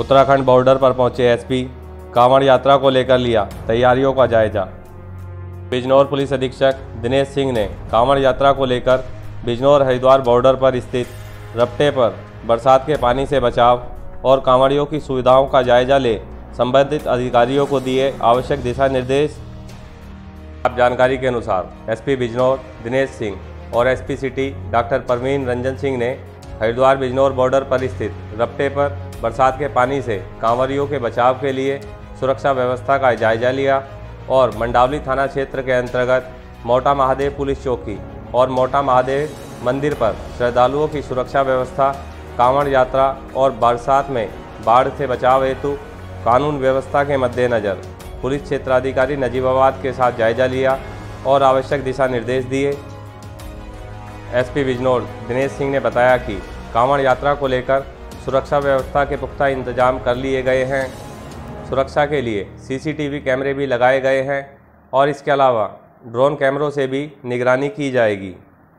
Uttarakhand border पर पहुंचे SP Kanwar यात्रा को लेकर लिया तैयारियों का जायजा। बिजनौर पुलिस अधीक्षक दिनेश सिंह ने कांवड़ यात्रा को लेकर बिजनौर हरिद्वार बॉर्डर पर स्थित रपटे पर बरसात के पानी से बचाव और कांवड़ियों की सुविधाओं का जायजा ले संबंधित अधिकारियों को दिए आवश्यक दिशा निर्देश। आप जानकारी के अनुसार एसपी बिजनौर दिनेश सिंह और SP city doctor Parveen Ranjan Singh ने हरिद्वार बिजनौर बॉर्डर पर स्थित रपटे पर बरसात के पानी से कांवड़ियों के बचाव के लिए सुरक्षा व्यवस्था का जायजा लिया और मंडावली थाना क्षेत्र के अंतर्गत मोटा महादेव पुलिस चौकी और मोटा महादेव मंदिर पर श्रद्धालुओं की सुरक्षा व्यवस्था, कांवड़ यात्रा और बरसात में बाढ़ से बचाव हेतु कानून व्यवस्था के मद्देनज़र पुलिस क्षेत्राधिकारी नजीबाबाद के साथ जायजा लिया और आवश्यक दिशा निर्देश दिए। एसपी बिजनौर दिनेश सिंह ने बताया कि कांवड़ यात्रा को लेकर सुरक्षा व्यवस्था के पुख्ता इंतजाम कर लिए गए हैं। सुरक्षा के लिए सीसीटीवी कैमरे भी लगाए गए हैं और इसके अलावा ड्रोन कैमरों से भी निगरानी की जाएगी।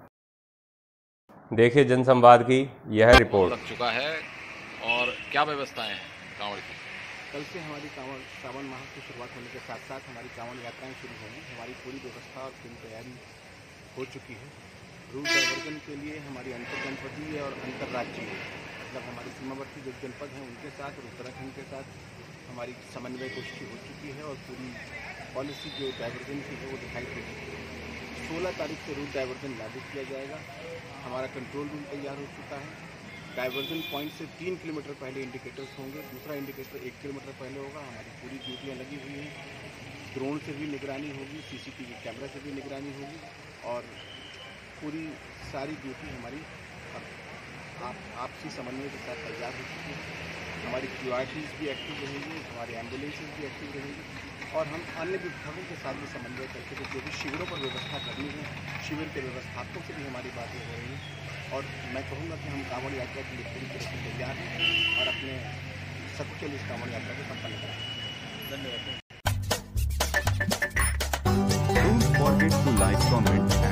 देखिए जनसंवाद की यह रिपोर्ट। लग चुका है और क्या व्यवस्थाएं हैं कांवड़ की? कल से हमारी कांवड़ सावन माह की शुरुआत होने के साथ साथ हमारी कांवड़ यात्राएं शुरू होंगी। हमारी पूरी व्यवस्था और पूरी तैयारी हो चुकी है। रूट डाइवर्जन के लिए हमारी अंतर जनपदीय और अंतर्राज्यीय मतलब हमारी सीमावर्ती जो जनपद हैं उनके साथ और उत्तराखंड के साथ हमारी समन्वय गोष्ठी हो चुकी है और पूरी पॉलिसी जो डाइवर्जन की है वो दिखाई दे चुकी है। 16 तारीख से रूट डाइवर्जन लागू किया जाएगा। हमारा कंट्रोल रूम तैयार हो चुका है। डाइवर्जन पॉइंट से 3 किलोमीटर पहले इंडिकेटर्स होंगे, दूसरा इंडिकेटर 1 किलोमीटर पहले होगा। हमारी पूरी ड्यूटियाँ लगी हुई हैं। ड्रोन से भी निगरानी होगी, सीसीटीवी कैमरा से भी निगरानी होगी और पूरी सारी ड्यूटी हमारी आपसी समन्वय के साथ तैयार हो चुकी है। हमारी क्यूआरटीज भी एक्टिव रहेंगी, हमारी एम्बुलेंसेज भी एक्टिव रहेंगी और हम अन्य विभागों के साथ भी समन्वय करके जो भी शिविरों पर व्यवस्था करनी है, शिविर के व्यवस्थापकों से भी हमारी बातें हो रही हैं और मैं कहूँगा कि हम कांवड़ यात्रा के लिए पूरी तरह से तैयार हैं और अपने सकुशल इस कांवड़ यात्रा को संपन्न करेंगे। धन्यवाद। Don't forget to like, comment